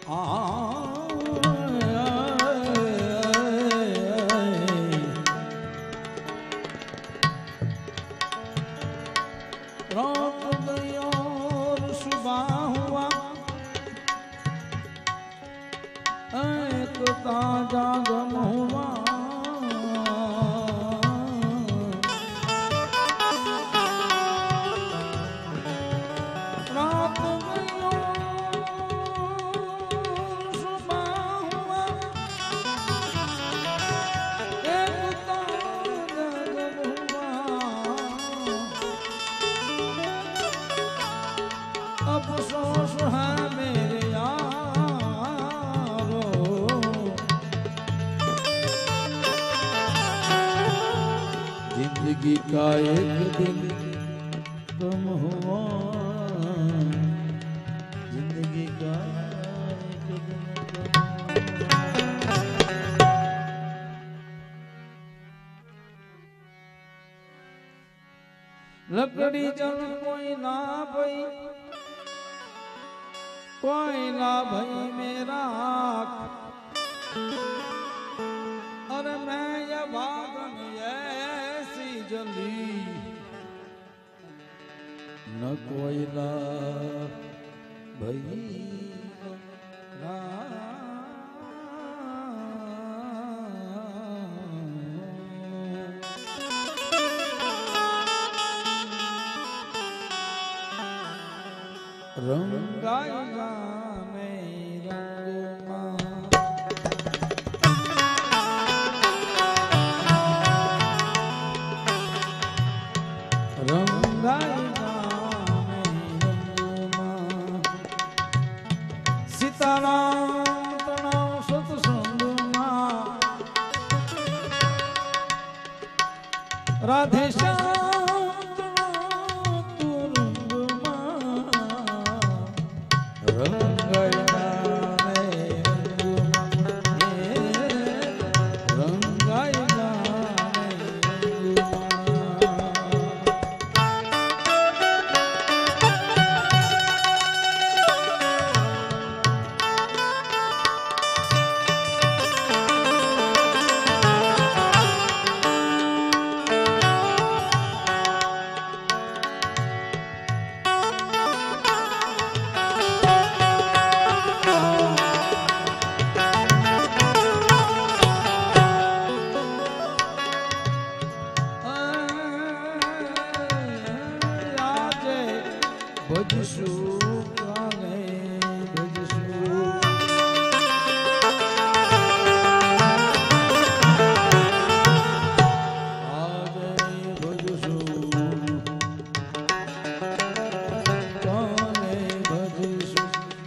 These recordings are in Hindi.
रात गई और सुबह हुआ, एक ताजा गम हुआ। रात गई और सुबह हुआ, एक ताजा गम हुआ। अफसोस है मेरे यारो, जिंदगी का एक दिन कम हुआ, जिंदगी का एक दिन कम हुआ। लकड़ी जल कोई ना भई, कोई ना भई मेरा, अरे मैं ये भागन ऐसी जली, न कोयला भई रंगाई जाने रंगमा, रंगाई जाने रंगमा। सीताराम तनाव सत्संगमा, राधे श्याम भजसु काले भजसु, आजे भजसु काले भजसु,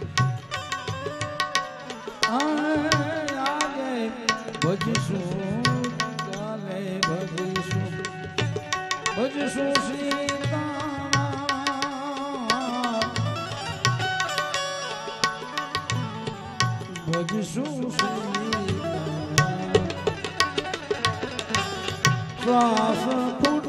आजे भजसु काले भजसु, भजसु सीता भजसु श्वास